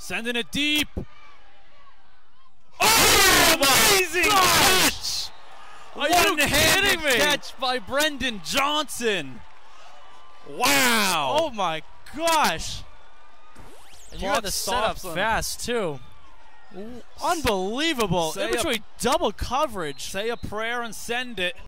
Sending it deep. Oh, amazing catch! Are you kidding me? Catch by Brendan Johnson. Wow! Oh my gosh! And you had to set up fast too. Unbelievable! In between double coverage. Say a prayer and send it.